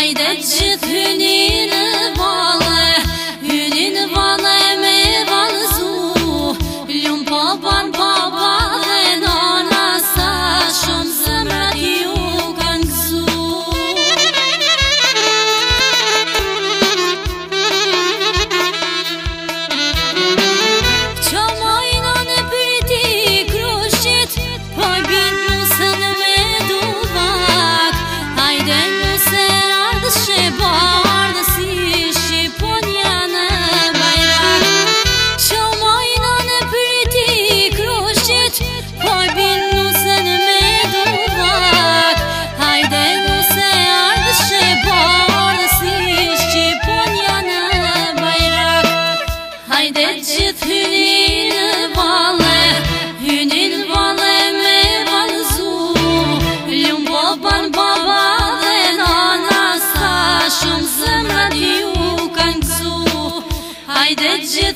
Hajde gjithë hyni në vale me valëzu, Ljumë papa dhe nana, sa shumë zemrat ju kanë gëzu. Qa majna në pyrti krushqit, po i bjën nusën me duvak. Hajde nuse ardhë shqebardë, si Shqiponia në bajrak. Qa majna në pyrti krushqit, po i bjën nusën me duvak. Hajde nuse ardhë shqebardë, si Shqiponia në bajrak. Hajde gjithë hyni në vale me valëzu, Ljumë baba dhe nana, sa shumë zemrat ju kanë gëzu. Hajde gjithë